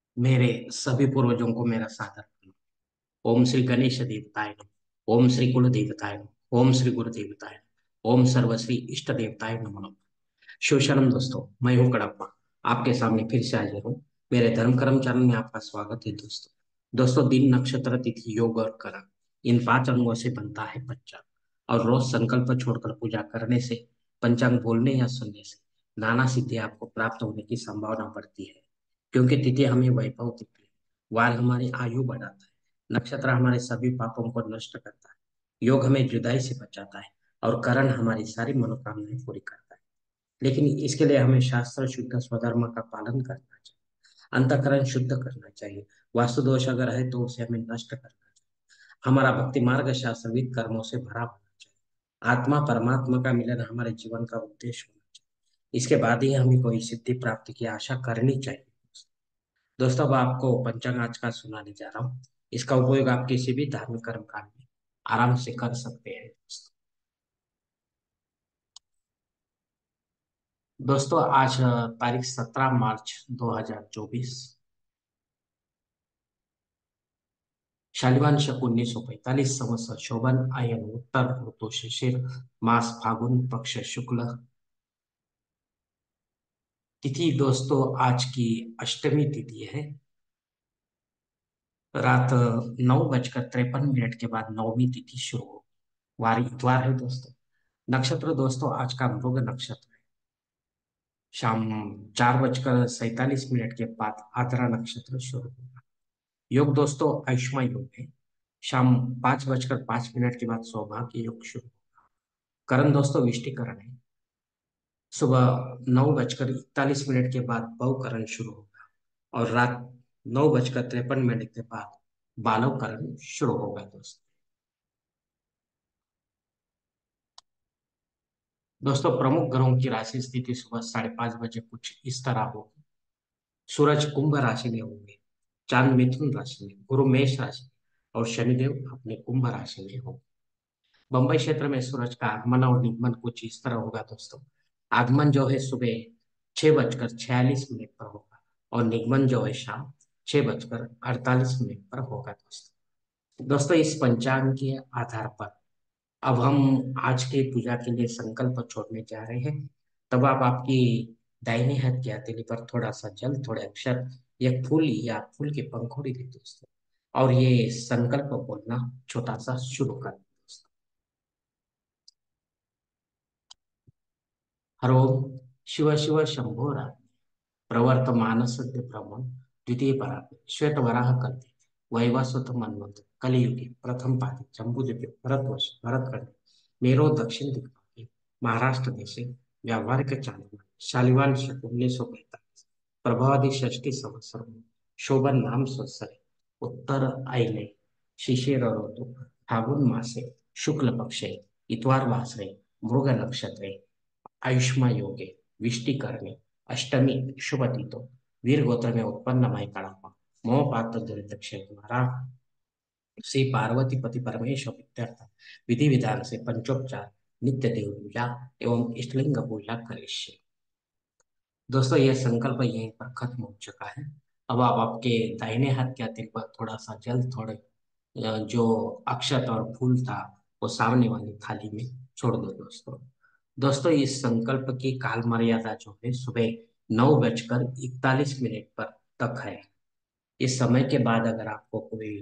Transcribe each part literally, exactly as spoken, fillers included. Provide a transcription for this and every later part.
मेरे सभी पूर्वजों को मेरा सादर प्रणाम। ओम श्री गणेश देवताय नमः। ओम श्री कुल देवताय नमः। ओम श्री गुरु देवताय नमः। ओम सर्वश्री इष्ट देवताय नमः। शिवशरणम दोस्तों, मैं हूँ कड़प्पा। आपके सामने फिर से हाजिर हूँ। मेरे धर्म कर्म चरण में आपका स्वागत है दोस्तों। दोस्तों, दिन नक्षत्र तिथि योग और कर्म, इन पांच अंगों से बनता है पंचांग। और रोज संकल्प छोड़कर पूजा करने से, पंचांग बोलने या सुनने से नाना सिद्धि आपको प्राप्त होने की संभावना बढ़ती है। क्योंकि तिथि हमें वैभव देती है, वार हमारी आयु बढ़ाता है, नक्षत्र हमारे सभी पापों को नष्ट करता है, योग हमें जुदाई से बचाता है, और करण हमारी सारी मनोकामनाएं पूरी करता है। लेकिन इसके लिए हमें शास्त्र शुद्ध स्वधर्म का पालन करना चाहिए, अंतःकरण शुद्ध करना चाहिए। वास्तु दोष अगर है तो उसे हमें नष्ट करना चाहिए। हमारा भक्ति मार्ग शास्त्रविद कर्मों से भरा होना चाहिए। आत्मा परमात्मा का मिलन हमारे जीवन का उद्देश्य होना चाहिए। इसके बाद ही हमें कोई सिद्धि प्राप्ति की आशा करनी चाहिए। दोस्तों, अब आपको पंचांग आज का सुनाने जा रहा हूँ। इसका उपयोग आप किसी भी धार्मिक कर्म कांड में आराम से कर सकते हैं। दोस्तों, आज अ, तारीख सत्रह मार्च दो हजार चौबीस, शालिवान शक उन्नीस सौ पैंतालीस, संवत्सर शोभन, आयन उत्तर, ऋतु शिशिर, मास फागुन, पक्ष शुक्ल। तिथि दोस्तों आज की अष्टमी तिथि है। रात नौ बजकर तिरपन मिनट के बाद नौमी तिथि शुरू हो। वार इतवार है दोस्तों। नक्षत्र दोस्तों आज का मृग नक्षत्र है। शाम चार बजकर सैतालीस मिनट के बाद आद्रा नक्षत्र शुरू होगा। योग दोस्तों आयुष्मान योग है। शाम पांच बजकर पांच मिनट के बाद सौभाग्य योग शुरू होगा। करण दोस्तों विष्टिकरण है। सुबह नौ बजकर इकतालीस मिनट के बाद बहुकरण शुरू होगा, और रात नौ बजकर तिरपन मिनट के बाद बालवकरण शुरू होगा दोस्तों। दोस्तों, प्रमुख ग्रहों की राशि स्थिति सुबह साढ़े पांच बजे कुछ इस तरह होगी। सूरज कुंभ राशि में होंगे, चांद मिथुन राशि में, गुरु मेष राशि में, और शनिदेव अपने कुंभ राशि में होंगे। बंबई क्षेत्र में सूरज का आगमन और निगमन कुछ इस तरह होगा दोस्तों। आगमन जो है सुबह छह बजकर छियालीस मिनट पर होगा, और निगमन जो है शाम छह बजकर अड़तालीस मिनट पर होगा दोस्तों। दोस्तों, इस पंचांग के आधार पर अब हम आज के पूजा के लिए संकल्प छोड़ने जा रहे हैं। तब आप आपकी दाहिने हाथ की हथेली पर थोड़ा सा जल, थोड़े अक्षर, एक फूल या फूल की पंखुड़ी ले दोस्तों, और ये संकल्प बोलना छोटा सा शुरू कर दोस्तों। हरोम शिव शिव शंभो राम, प्रवर्त मानसद्य ब्रह्मण, द्वितीय परात्म श्वेत वराह कल्पे, वैवस्वत मन्वंत कलियुगे प्रथम पादे जम्बूद्वीपे भरतवर्ष भरतखंड मेरो दक्षिण दिक्पाले महाराष्ट्र देशे व्यावहारिक चालना शालिवान शक उन्नीस सौ पैंतालीस प्रभावादि षष्ठी संवत्सर शोभन नाम संवत्सरे उत्तर आइले शिशिर ऋतु फागुन मासे शुक्ल पक्षे इतवार वासरे मृग नक्षत्रे आयुष्मा योगे विष्टिकरणे अष्टमी शुभ तिथो वीर गोत्र में उत्पन्न मय कड़प्पा मोह पात्र दुरित क्षेत्र द्वारा श्री पार्वती पति परमेश्वर इत्यर्थ विधि विधान से पंचोपचार नित्य देव पूजा एवं इष्टलिंग पूजा करिष्ये। दोस्तों, यह संकल्प यहीं पर खत्म हो चुका है। अब आप आपके दाहिने हाथ के हथिल पर थोड़ा सा जल, थोड़े अ, जो अक्षत और फूल था वो सामने वाली थाली में छोड़ दो दोस्तों। दोस्तों, इस संकल्प की काल मर्यादा जो है सुबह नौ बजकर इकतालीस मिनट पर तक है। इस समय के बाद अगर आपको कोई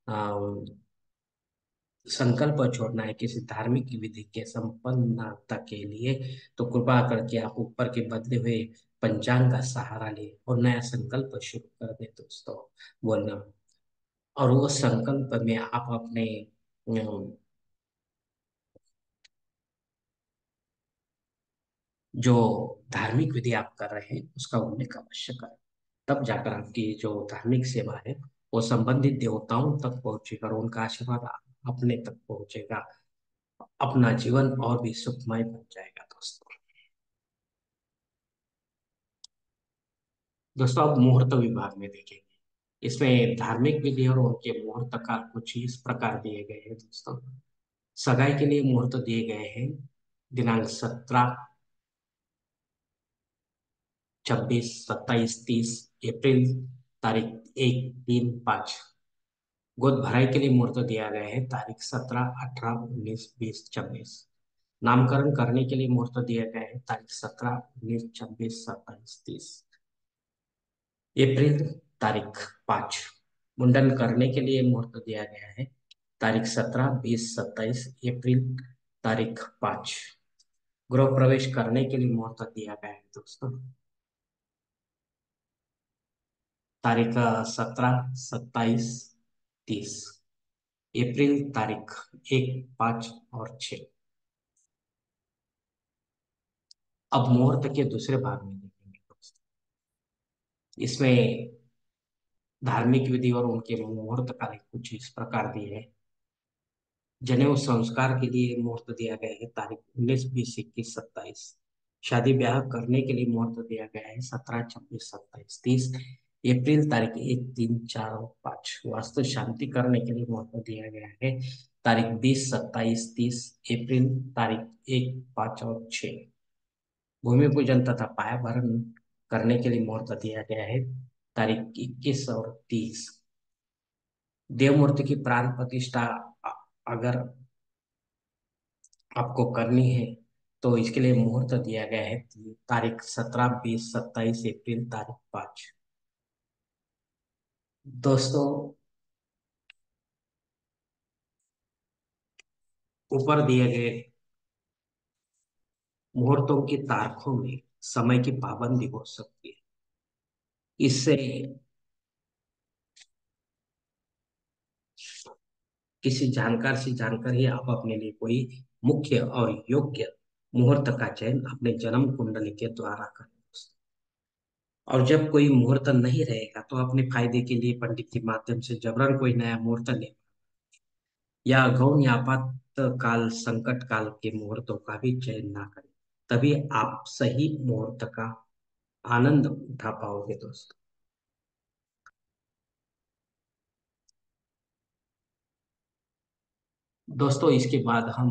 संकल्प छोड़ना है किसी धार्मिक विधि के संपन्नता के लिए, तो कृपा करके आप ऊपर के बदले हुए पंचांग का सहारा ले और नया संकल्प शुरू कर दे दोस्तों, बोलना। और वो संकल्प में आप अपने अम, जो धार्मिक विधि आप कर रहे हैं उसका उल्लेख अवश्य करें। तब जाकर आपकी जो धार्मिक सेवा है वो संबंधित देवताओं तक पहुंचेगा, और उनका आशीर्वाद अपने तक पहुंचेगा। अपना जीवन और भी सुखमय बन जाएगा दोस्तों। दोस्तों, अब मुहूर्त विभाग में देखेंगे। इसमें धार्मिक विधि और उनके मुहूर्त का कुछ इस प्रकार दिए गए हैं दोस्तों। सगाई के लिए मुहूर्त दिए गए हैं दिनांक सत्रह, छब्बीस, सत्ताईस, तीस अप्रैल, तारीख एक तीन पाँच। गोद भराई के लिए मुहूर्त दिया गया है तारीख सत्रह अठारह उन्नीस बीस छब्बीस। नामकरण करने के लिए मुहूर्त दिया गया है तारीख सत्रह उन्नीस छब्बीस सत्ताईस तीस। अप्रैल तारीख पाँच। मुंडन करने के लिए मुहूर्त दिया गया है तारीख सत्रह बीस सत्ताईस अप्रैल तारीख पाँच। गृह प्रवेश करने के लिए मुहूर्त दिया गया है दोस्तों तारीख सत्रह सत्ताईस तीस। अप्रैल तारीख एक पाँच और छः। अब मुहूर्त के दूसरे भाग में देखेंगे दोस्तों। इसमें धार्मिक विधि और उनके मुहूर्त का कुछ इस प्रकार दिए है। जनेऊ संस्कार के लिए मुहूर्त दिया गया है तारीख उन्नीस बीस इक्कीस सत्ताईस। शादी ब्याह करने के लिए मुहूर्त दिया गया है सत्रह छब्बीस सत्ताईस तीस। अप्रैल तारीख एक तीन चार और पाँच। वास्तु शांति करने के लिए मुहूर्त दिया गया है तारीख बीस सत्ताईस तीस। अप्रैल तारीख एक पाँच और छः। भूमि पूजन तथा पाया भरण करने के लिए मुहूर्त दिया गया है तारीख इक्कीस और तीस। देव मूर्ति की प्राण प्रतिष्ठा अ- अगर आपको करनी है तो इसके लिए मुहूर्त दिया गया है तारीख सत्रह बीस सत्ताईस अप्रैल तारीख पाँच। दोस्तों, ऊपर दिए गए मुहूर्तों की तारीखों में समय की पाबंदी हो सकती है। इससे किसी जानकार से जानकर ही आप अपने लिए कोई मुख्य और योग्य मुहूर्त का चयन अपने जन्म कुंडली के द्वारा करें। और जब कोई मुहूर्त नहीं रहेगा तो अपने फायदे के लिए पंडित के माध्यम से जबरन कोई नया मुहूर्त ले या गौण या आपातकाल संकट काल के मुहूर्तों का भी चयन ना करें। तभी आप सही मुहूर्त का आनंद उठा पाओगे दोस्तों। दोस्तों, इसके बाद हम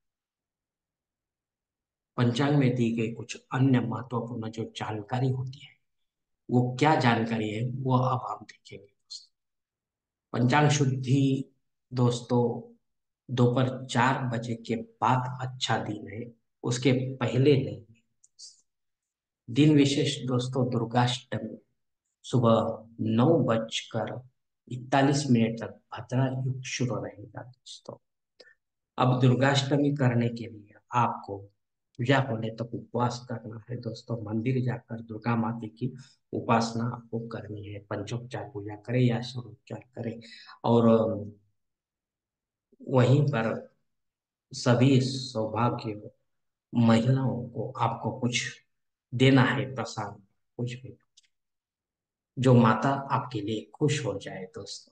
पंचांग में दी गई कुछ अन्य महत्वपूर्ण जो जानकारी होती है वो क्या जानकारी है वो अब हम देखेंगे दोस्तों। पंचांग शुद्धि दोस्तों दोपहर चार बजे के बाद अच्छा दिन है, उसके पहले नहीं है। दिन विशेष दोस्तों दुर्गाष्टमी सुबह नौ बजकर इकतालीस मिनट तक भद्रा युग शुरू रहेगा दोस्तों। अब दुर्गाष्टमी करने के लिए आपको पूजा होने तक उपवास करना है दोस्तों। मंदिर जाकर दुर्गा माता की उपासना आपको करनी है। पंचोपचार पूजा करें या षोडशोपचार करें। और अम, वहीं पर सभी सौभाग्य महिलाओं को आपको कुछ देना है प्रसाद, कुछ भी जो माता आपके लिए खुश हो जाए दोस्तों।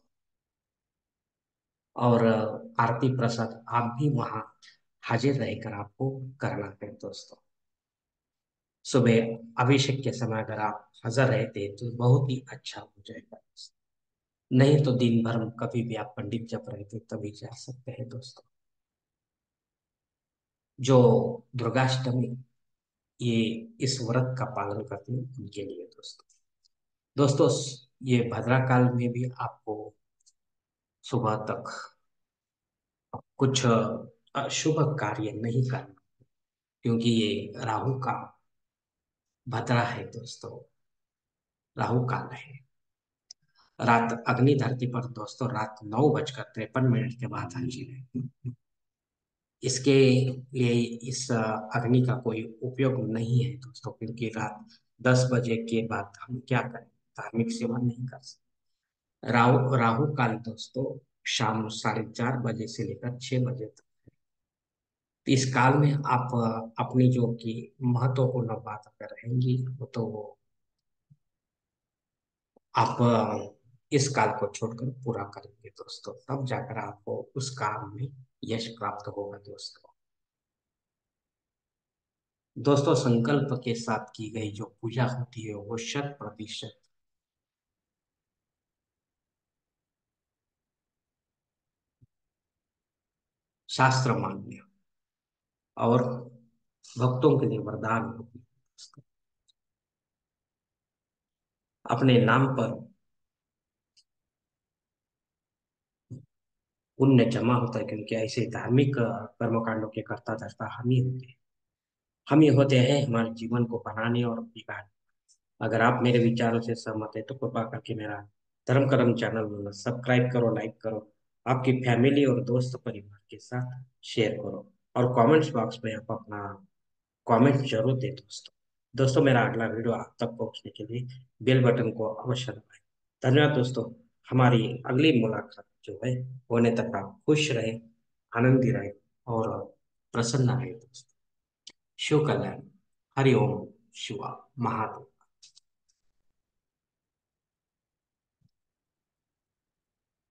और अ, आरती प्रसाद आप भी वहां हाजिर रहकर आपको करना है दोस्तों। सुबह अभिषेक के समय अगर आप हाजिर रहते तो बहुत ही अच्छा हो जाएगा। नहीं तो दिन भर कभी भी आप पंडित जब रहते तभी जा सकते हैं दोस्तों। जो दुर्गाष्टमी ये इस व्रत का पालन करते हैं उनके लिए दोस्तों। दोस्तों, ये भद्रा काल में भी आपको सुबह तक कुछ अशुभ कार्य नहीं करना, क्योंकि ये राहु का भद्रा है दोस्तों। राहु काल है। रात अग्नि धरती पर दोस्तों रात नौ बजकर तिरपन मिनट के बाद हाजिर है। इसके लिए इस अ, अग्नि का कोई उपयोग नहीं है दोस्तों, क्योंकि रात दस बजे के बाद हम क्या करें, धार्मिक सेवा नहीं कर सकते। राहु राहु काल दोस्तों शाम साढ़े चार बजे से लेकर छह बजे तक। तो इस काल में आप अ, अपनी जो कि महत्वपूर्ण बात अगर रहेंगी वो तो वो आप अ, इस काल को छोड़कर पूरा करेंगे दोस्तों, तब जाकर आपको उस काम में यश प्राप्त होगा दोस्तों। दोस्तों, संकल्प के साथ की गई जो पूजा होती है वो शत प्रतिशत शास्त्र मान्य और भक्तों के लिए वरदान होती है। अपने नाम पर पुण्य जमा होता है, क्योंकि ऐसे धार्मिक अ, कर्मकांडों के कर्ता धर्ता हम ही होते हैं। हम ही होते हैं हमारे जीवन को बनाने और बिगाड़ने। अगर आप मेरे विचारों से सहमत है तो कृपा करके मेरा धर्म कर्म चैनल सब्सक्राइब करो, लाइक करो, आपकी फैमिली और दोस्त परिवार के साथ शेयर करो, और कमेंट्स बॉक्स में आप अपना कमेंट जरूर दें दोस्तों। दोस्तों, मेरा अगला वीडियो आप तक पहुंचने के लिए बेल बटन को अवश्य दबाएं। धन्यवाद दोस्तों। हमारी अगली मुलाकात जो है होने तक आप खुश रहे, आनंदी रहे और प्रसन्न रहे दोस्तों। शिव कल्याण। हरि ओम। शिवा महादेव।